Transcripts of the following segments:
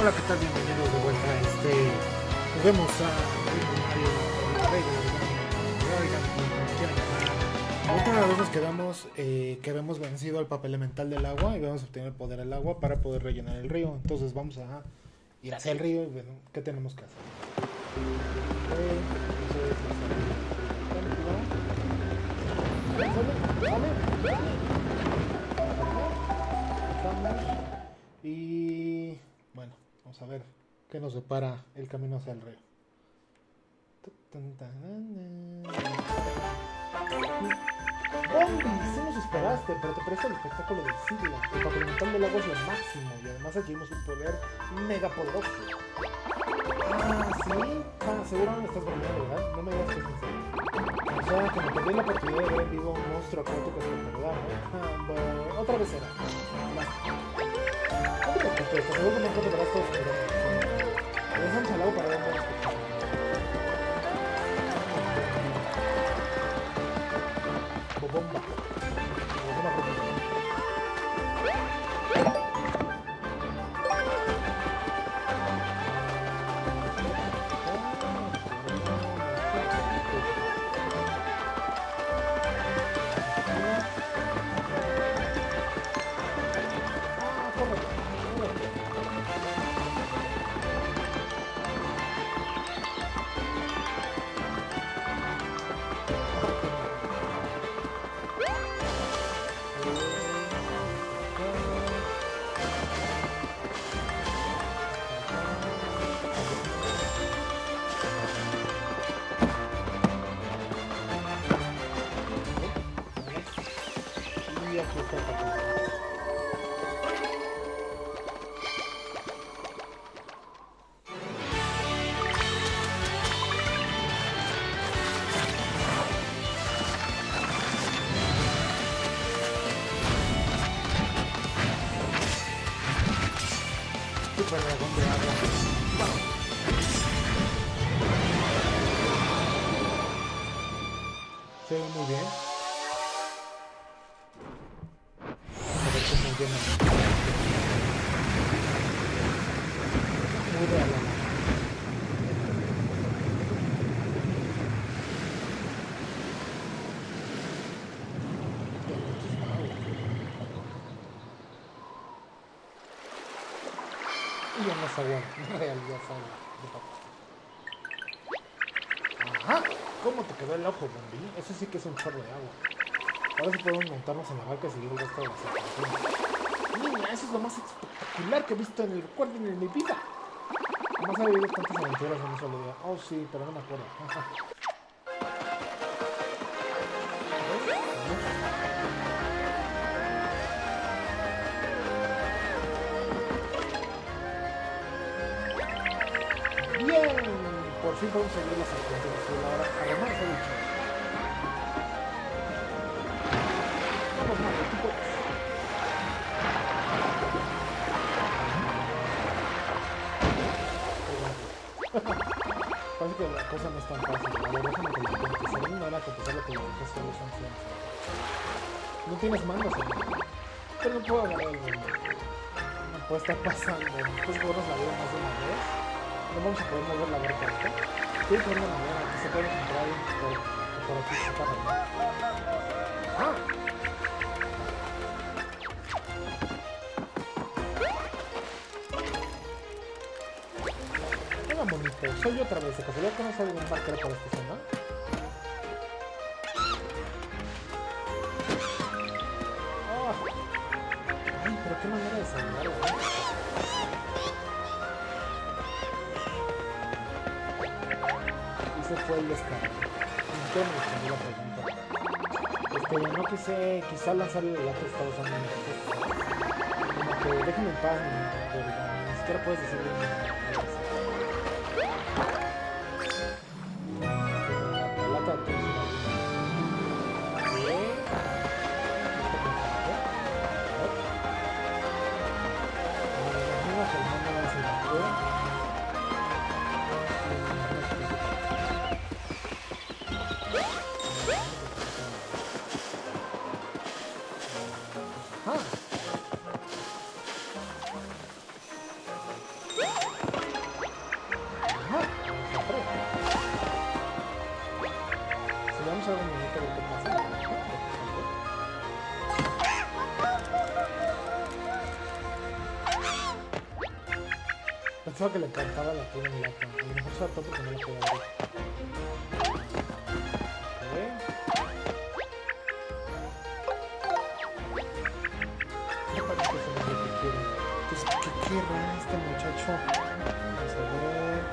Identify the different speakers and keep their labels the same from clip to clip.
Speaker 1: Hola, ¿qué tal? Bienvenidos de vuelta a Juguemos a Mario la última vez nos quedamos que habíamos vencido al papel elemental del agua y habíamos obtenido el poder del agua para poder rellenar el río. Entonces vamos a ir hacia el río y bueno, ¿qué tenemos que hacer? Y bueno, vamos a ver qué nos depara el camino hacia el río. Bombi, sí nos esperaste, pero te parece el espectáculo del siglo. El papel elemental del agua es lo máximo y además adquirimos un poder mega poderoso. Ah, ¿sí? Ah, seguro no me estás bromeando, ¿verdad? No me digas que es en serio. O sea, que me perdí la oportunidad de ver en vivo un monstruo acuático espectacular, ¿no? Bueno, otra vez será. No te preocupes, seguro que no encontrarás todos los programas. Regresamos al agua para ver más espectáculo. Bomba. Y aquí está el papel. Super dragón de agua. Vamos. Se ve muy bien. A ver cómo llena. Muy real. Y ya no es agua, en realidad es agua de papá. Ajá, ¿cómo te quedó el ojo, Bombi? Ese sí que es un chorro de agua. Ahora sí podemos montarnos en la barca y seguir el resto de las atracciones. Niña, eso es lo más espectacular que he visto en el recuerdo en mi vida. Jamás he vivido tantas aventuras en un solo día. Oh sí, pero no me acuerdo. Ajá. Bien, por fin podemos seguir las aventuras. Ahora, además he dicho. Vamos, Mario, tú puedes. Parece que la cosa no es tan fácil. A ver, déjame que lo intente. Será una hora compensarlo con los gestos de los ancianos. No tienes manos, amigo. Pero no puedo agarrar el mundo. No puede estar pasando. Después de vernos la vida más de una vez. No vamos a poder mover la barca esta. Tiene que haber una manera que se pueda encontrar por aquí se está arreglando. ¡Ah! Hola, monito. Soy yo otra vez. ¿De casualidad conoces algún barquero por esta zona? ¡Oh! ¡Ay, pero qué manera de saludarlo! Ese fue el descargo. ¿Qué me respondió la pregunta? No quise, quizá lanzarle el lazo estaba usando como que déjame en paz, ni siquiera puedes decirle la lata de tu Pensaba que le cantaba la tía en lata. A lo mejor se ató porque no le puedo abrir. Entonces, ¿qué quiere este muchacho? Vamos a ver.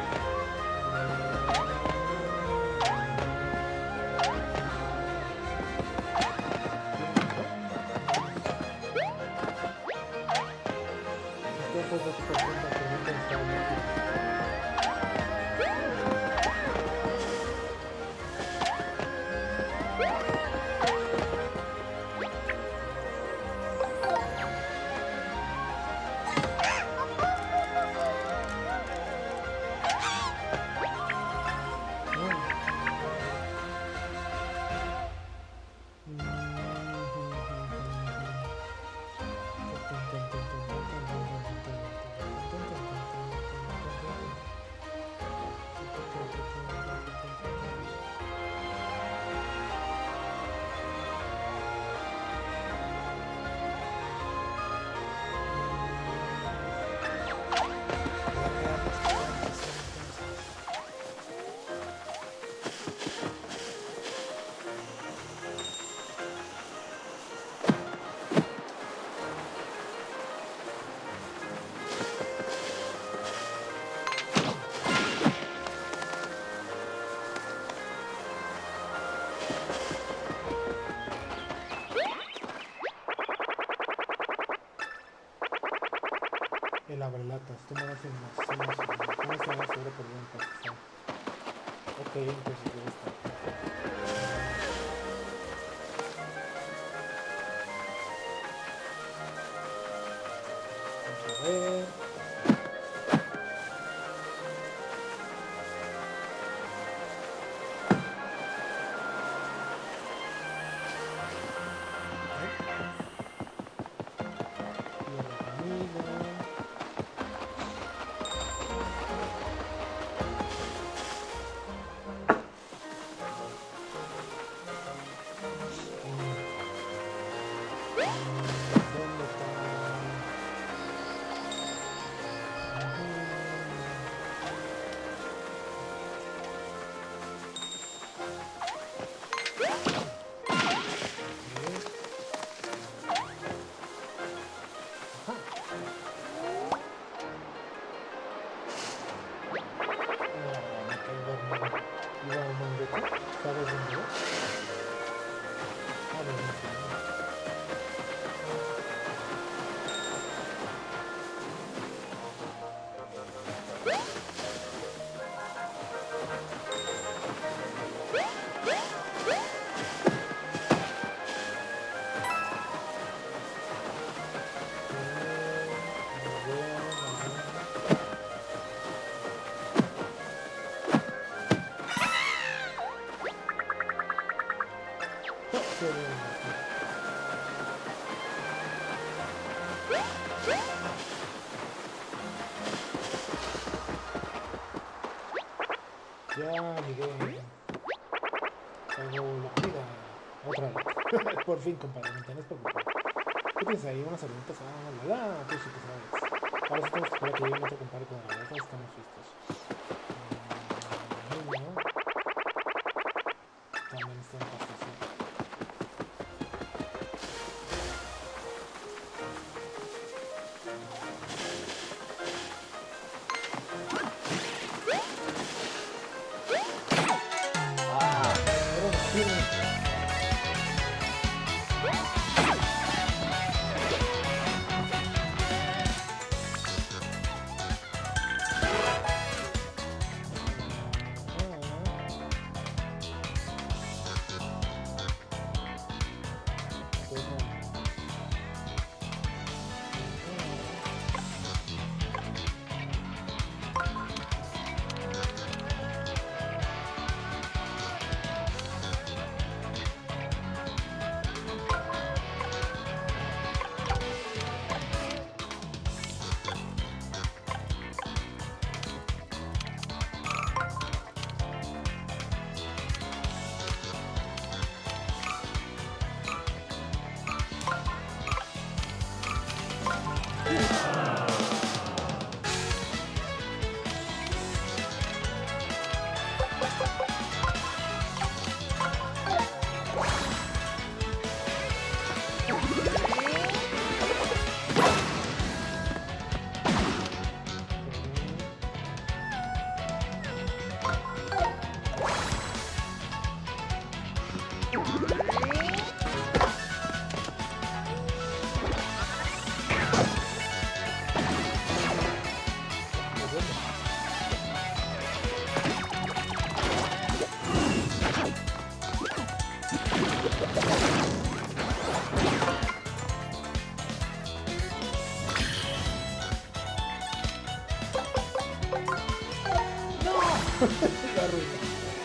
Speaker 1: El abrelatas, tú me das más. ¿Cómo se llama? Seguro por bien pasar. Ok, entonces ya está. Vamos a ver. Ya llegué. Hago la comida. Otra vez. Por fin, compadre. No tienes preocupado. ¿Qué tienes ahí? Unas alimentos. Ah, la. Tú sí que sabes. Ahora sí tenemos que esperar que llegue otro compadre con la verdad. Estamos listos. Niño. También está en pastecito. La ruina.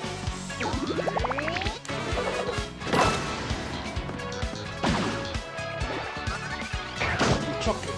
Speaker 1: Choque.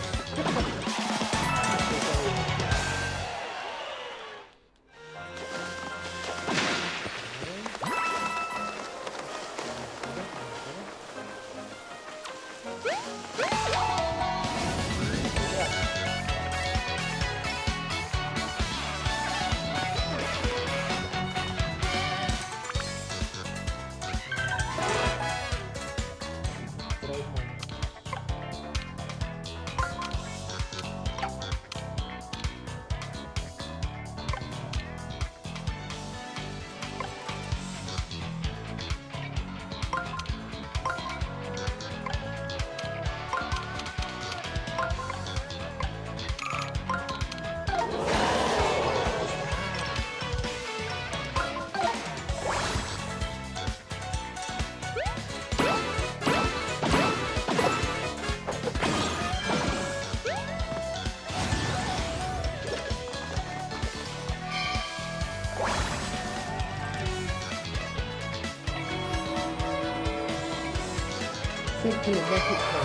Speaker 1: Círculo mágico.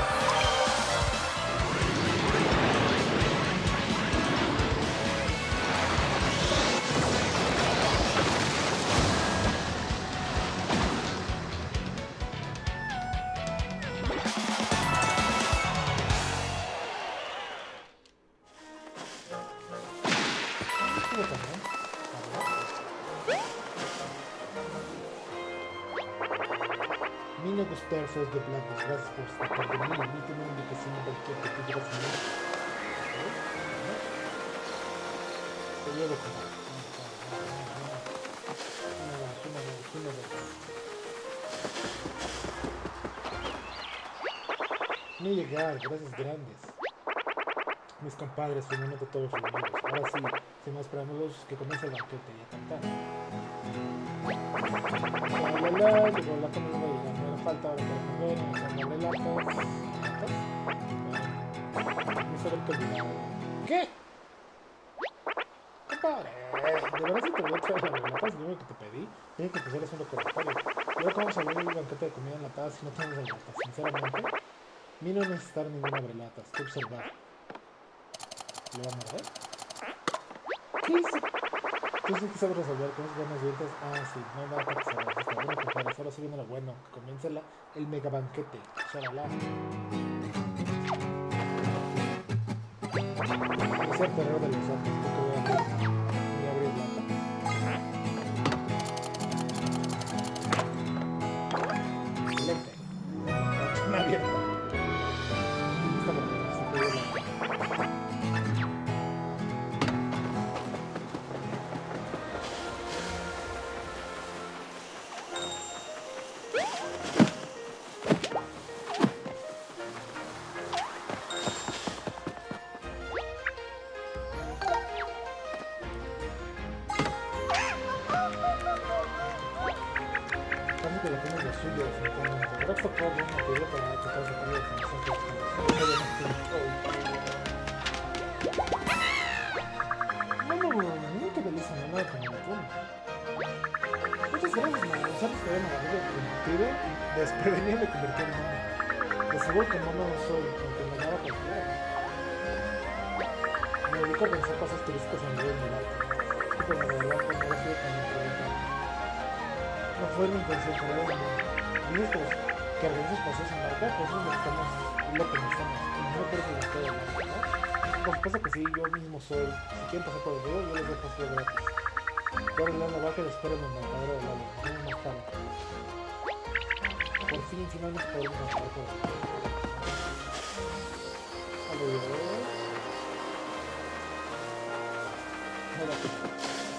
Speaker 1: Mino Gusterfos de Blancos, gracias por estar por venir. Emíteme una indicación de que tú quieras venir. Te llevo con no llegar, gracias grandes. Mis compadres, finalmente todos reunidos. Ahora sí, sin más preámbulos, que comience el banquete y a cantar. Llegó la comida y no me falta ahora para comer, echarme relatos. Me solo te olvidado. ¿Qué? Compadre, de verdad si te voy a echar las relatas, lo único que te pedí, tienes que empezar a hacer un recordatorio. Luego que vamos a abrir el banquete de comida enlatada si no tenemos relatas, sinceramente. Mi no necesitar ninguna brelata, estoy observando. ¿Le va a morder? ¿Qué hice? ¿Tú sí que sabes resolver con esos buenos dientes? Ah, sí, no hay nada para que se haga. Está bueno, compadre, ahora sí viene lo bueno. Que comience el mega banquete. Shalala. Es el terror de los santos. ¿Tú qué voy a hacer? Voy a abrir lata. Excelente. Una abierta. Lista para que se pegue la... que la tienes lo suyo, definitivamente. Ahora esto puedo ver una teoría para checar su periodo de definición que no te beliza nada con el fondo. Muchas gracias, man. Sabes que habían agarrado el combustible y desprevenido me convirtió en mono. De seguro que mono no soy, aunque me daba cualquiera. Me dedico a pensar cosas turísticas en el video de mi arte. Es que por la verdad, cuando era así tan imprudente. No fue mi intención, pero bueno, dices que organizas paseos en barca, pues eso es lo que estamos, lo que necesitamos. Y no creo que lo estoy hablando, ¿no? Por supuesto que sí, yo mismo soy. Si quieren pasar por el video, yo les dejo así gratis. Corre la vaca y espero en el marcador del lado. No es más caro. Por fin, finalmente podemos marcar por el lado. Alrededor. No la tengo.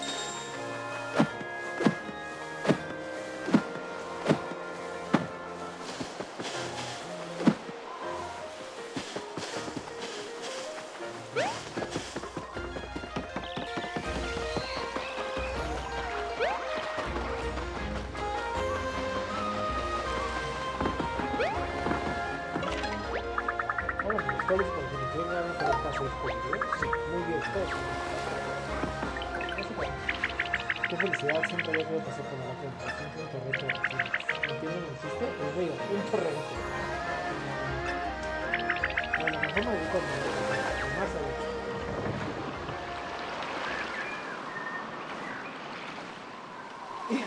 Speaker 1: ¿Cuál es por definición una diferente paso de video? Sí, muy bien, todo. No se puede. Qué felicidad, siempre había querido pasar por la vaca de un torrete de resinas. ¿Entienden el chiste? El río, un torrente. Bueno, mejor me dedico a más a ver. Y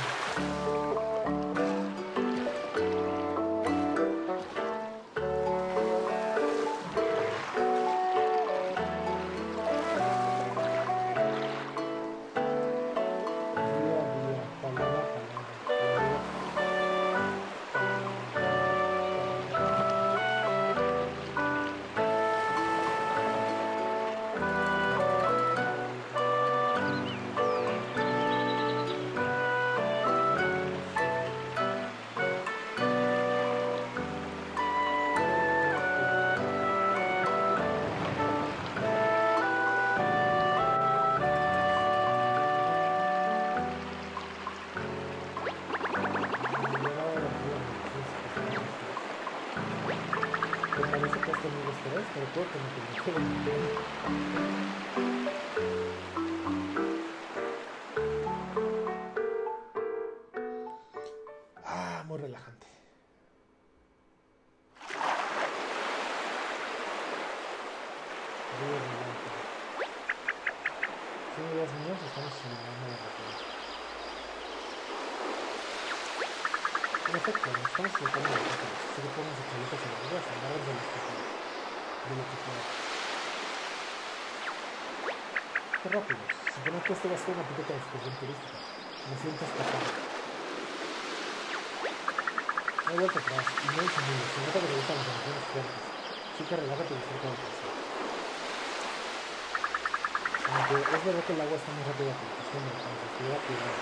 Speaker 1: pero creo que me quedo. Muy relajante. Muy relajante. Sí, Dios mío, estamos simulando la rapidez. En efecto, nos estamos colocando la rapidez. Si le ponemos de chaletas en las ruedas, agarras de los tejidos. De lo que pueda. Qué rápido. Supongo que esto va a ser una puta excursión turística. Me siento estafado. No he vuelto atrás y no hice mucho. Se nota que me gustan las emociones fuertes. Chica, relájate y disfruta del paseo. Aunque es verdad que el agua está muy rápida que el costumbre, entonces cuidado, cuidado.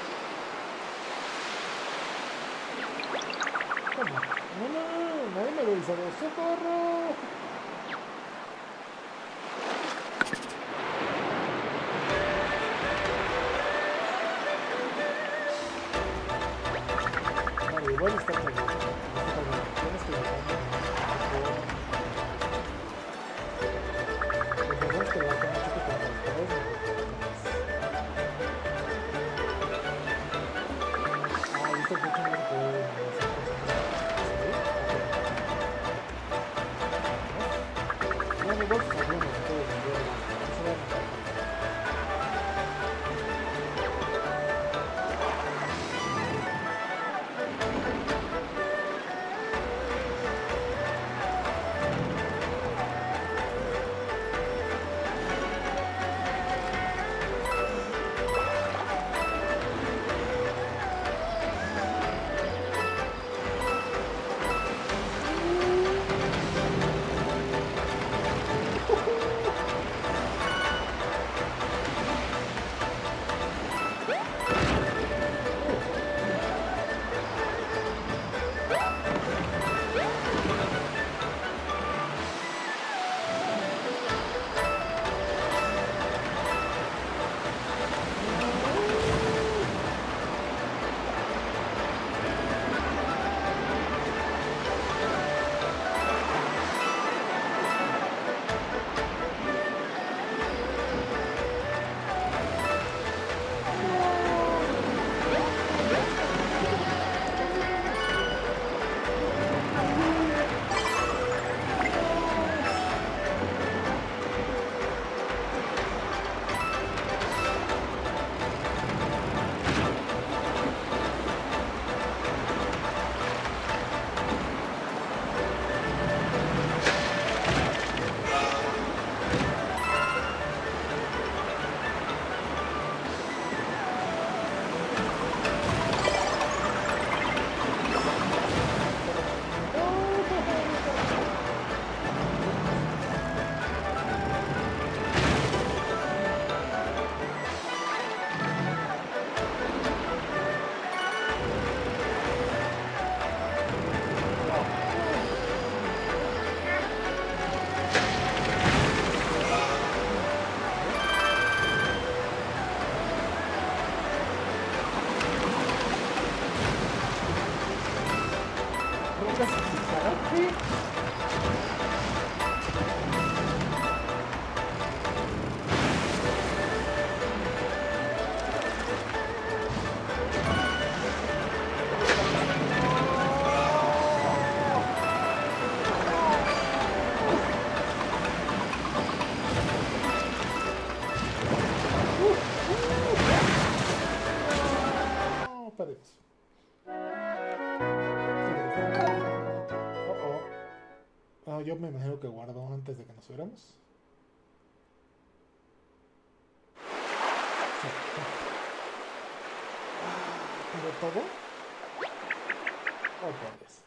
Speaker 1: ¿Cómo? No, nadie me lo hizo. ¡Socorro! Igual está bien. Tienes que me imagino que guardó antes de que nos fuéramos. Sí. ¿Pero todo? Oh, por Dios.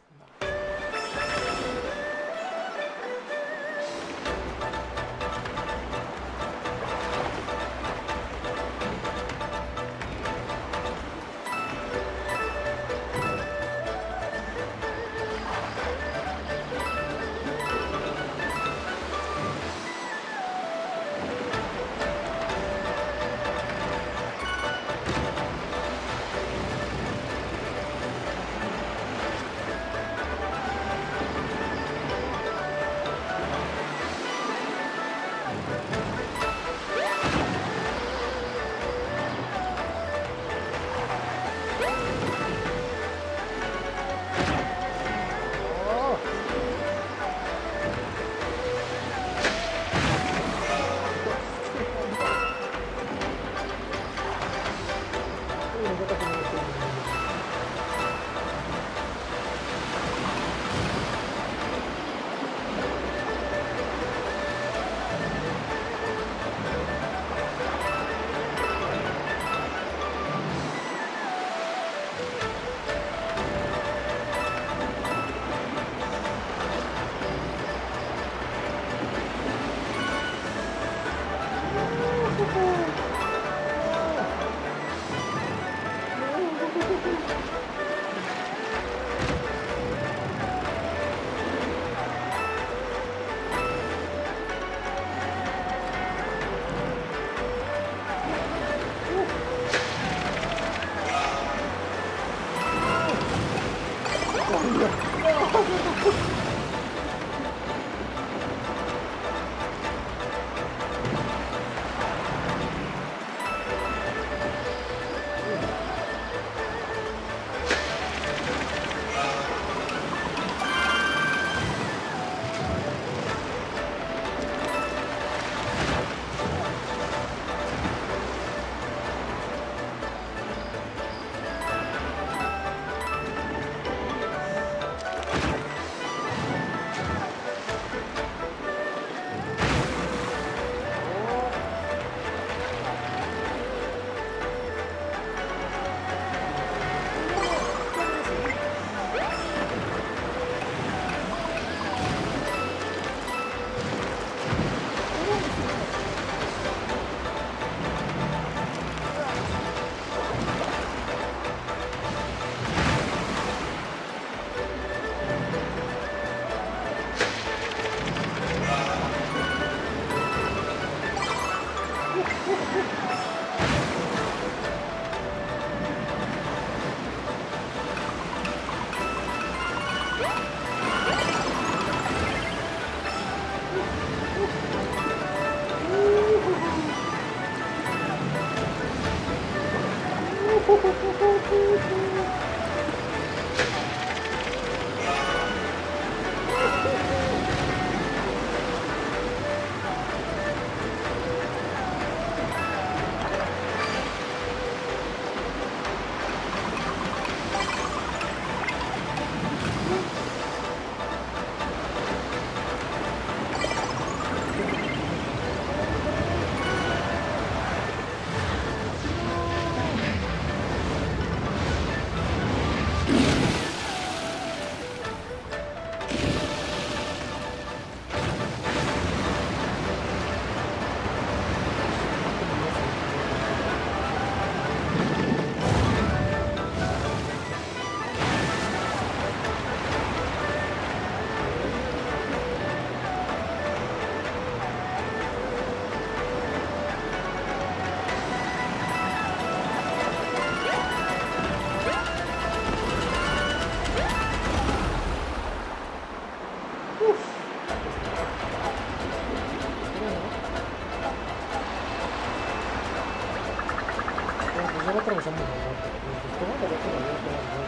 Speaker 1: No atravesamos la vuelta. ¿Cómo la vuelta la vuelta?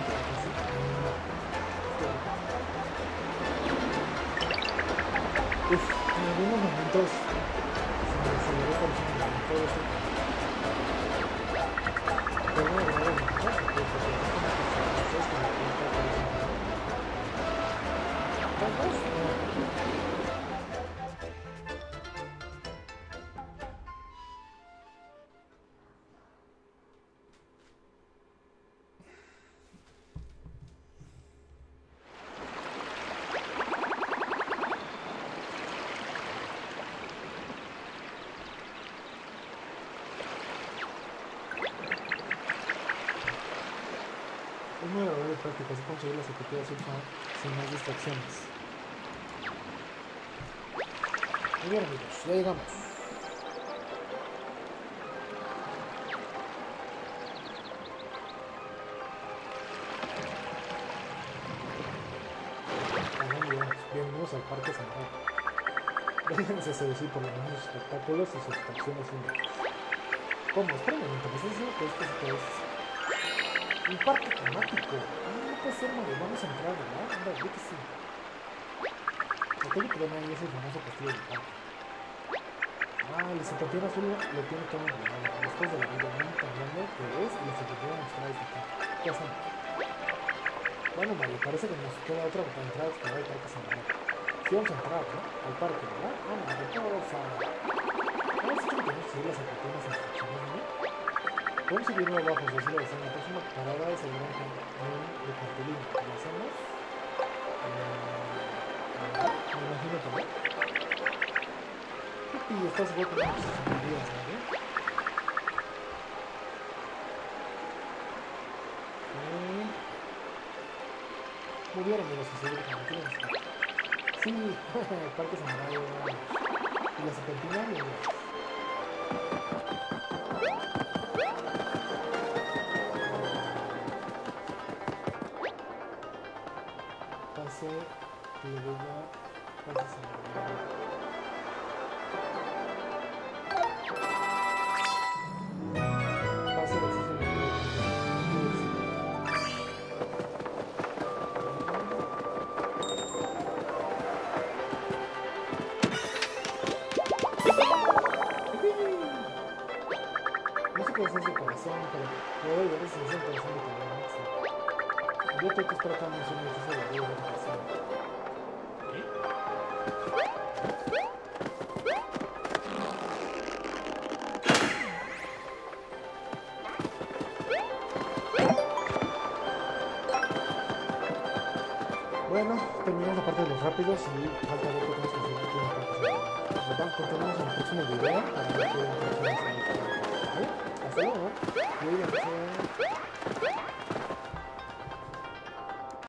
Speaker 1: Uf, en algunos momentos se me aceleró por todo eso. Pero no, ¿Cuántos? No. muy agradable y práctico, así conseguir las objetivos sin más distracciones. Muy bien amigos, ya llegamos. Bienvenidos al Parque Central. Déjense seducir por los mismos espectáculos y sus atracciones únicas. ¿Cómo? Espera un momento, ¿me estás diciendo que esto es un parque temático? Ah, no puede ser, Mario, vamos a entrar, ¿verdad? Anda, yo que sí. Aquello que ven ahí es el famoso castillo del parque. Ah, el serpentín azul lo tiene todo enredado. Después de la vida, no tan grande que es, y se te puede mostrar este parque. ¿Qué hacemos? Bueno, Mario, parece que nos queda otra para entrar a explorar el Parque Central. Sí, vamos a entrar, ¿no? Al parque, ¿verdad? Ah, no, de todos a... ¿Has dicho que tenemos que seguir las oportunas instrucciones, ¿no? Podemos seguirlo abajo, si así lo desean. La próxima parada es el gran cañón de Cartolina. ¿Lo hacemos? Me imagino que no. Y estás seguro que no nos olvidas, ¿no? Muy bien, amigos, que seguir con el sí, el Parque Central y la serpentina y pase y le voy a pase Central. Pase de acceso de corazón, pero puedo ver ese corazón de calor. Yo tengo que estar acá mencionando eso de la vida de corazón. Bueno, terminamos la parte de los rápidos y falta ver qué tenemos que hacer aquí en el parque. Continuamos en el próximo video para ver qué interacciones hay. Hasta luego.